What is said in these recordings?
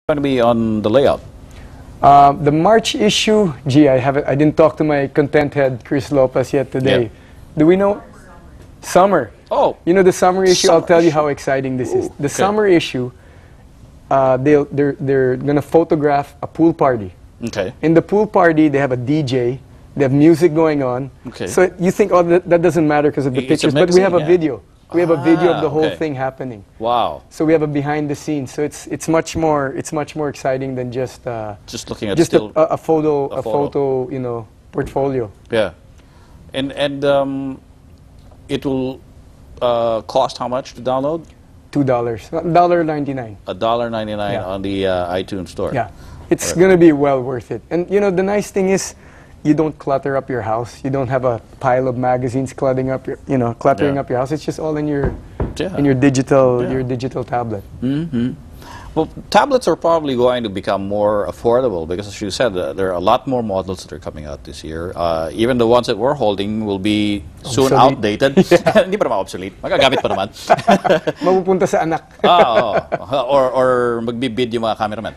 going to be on the layout? The March issue, gee, I didn't talk to my content head, Chris Lopez, yet today. Yep. Do we know? Summer. Oh. You know the summer issue? Summer I'll tell you issue. how exciting this is. The okay. summer issue, they're going to photograph a pool party. Okay. In the pool party, they have a DJ. They have music going on. Okay. So you think, oh, that doesn't matter because of the It's a pictures, but we have a magazine, yeah. video. We have a video of the whole okay. thing happening. Wow. So we have a behind the scenes. So it's much more exciting than just looking at just still a photo, you know, portfolio. Yeah. And it will cost how much to download? $2, $1.99. $1.99 Yeah. on the iTunes store. Yeah, it's gonna be well worth it. And you know, the nice thing is, you don't clutter up your house. You don't have a pile of magazines cluttering up your house. It's just all in your digital tablet. Mm-hmm. Well, tablets are probably going to become more affordable because, as you said, there are a lot more models that are coming out this year. Even the ones that we're holding will be soon outdated. Hindi pa naman obsolete. Magagamit pa naman. Mapupunta sa anak. Or magbibid yung mga cameraman.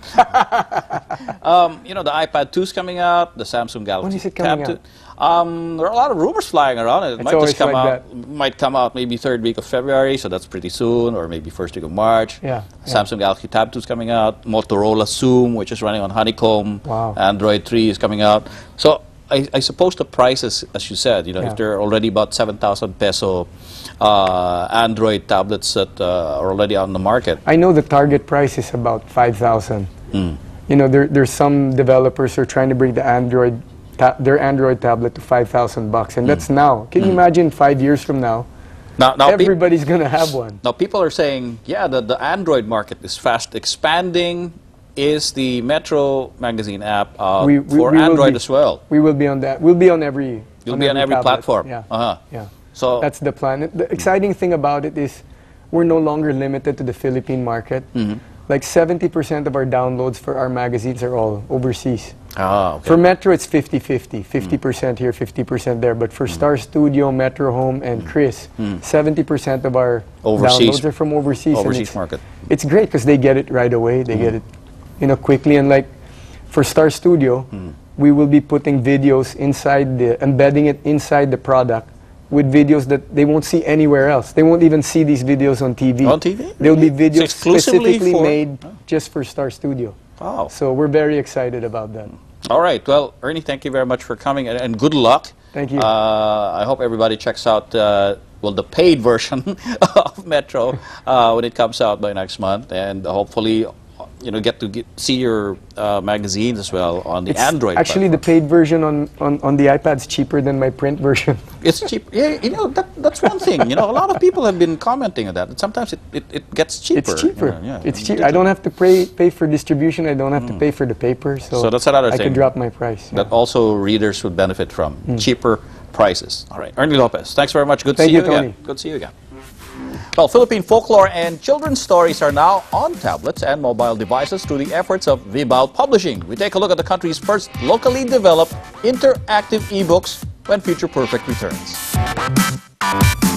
You know, the iPad 2 is coming out, the Samsung Galaxy When is it coming Tab 2. There are a lot of rumors flying around. It might just come out. Might come out maybe third week of February, so that's pretty soon, or maybe first week of March. Yeah. Samsung Galaxy Tab 2 is coming out. Motorola Zoom, which is running on Honeycomb. Wow. Android 3 is coming out. So I suppose the prices, as you said, you know, if there are already about 7,000 peso Android tablets that are already on the market. I know the target price is about 5,000. You know, there's some developers who are trying to bring the their Android tablet to $5,000, and that's now. Can you imagine 5 years from now? Now everybody's gonna have one. Now people are saying, yeah, the Android market is fast expanding. Is the Metro magazine app for Android as well? We will be on that. We'll be on every. You'll be on every platform. Yeah. Yeah. So that's the plan. The exciting thing about it is we're no longer limited to the Philippine market. Like 70% of our downloads for our magazines are all overseas. Okay. For Metro, it's 50-50. 50% here, 50% there. But for Star Studio, Metro Home, and Chris, 70% of our downloads are from overseas. Overseas market. It's great because they get it right away. They get it, you know, quickly. And like for Star Studio, we will be putting videos inside embedding it inside the product with videos that they won't see anywhere else. They won't even see these videos on TV. On TV? They'll be videos exclusively specifically made just for Star Studio. Wow. So we're very excited about that. All right. Well, Ernie, thank you very much for coming, and good luck. Thank you. I hope everybody checks out the paid version of Metro when it comes out by next month, and hopefully, you know, get to see your magazines as well on the Android. Actually, the paid version on the iPad's cheaper than my print version. It's cheap. Yeah, you know, that's one thing. You know, a lot of people have been commenting on that. Sometimes it gets cheaper. It's cheaper. You know, yeah, it's cheap. I don't have to pay for distribution. I don't have to pay for the paper. So that's another thing. I can drop my price. That also readers would benefit from. Cheaper prices. All right. Ernie Lopez, thanks very much. Good to see you Tony. again. Good to see you again. Well, Philippine folklore and children's stories are now on tablets and mobile devices through the efforts of Vibal Publishing. We take a look at the country's first locally developed interactive ebooks when Future Perfect returns.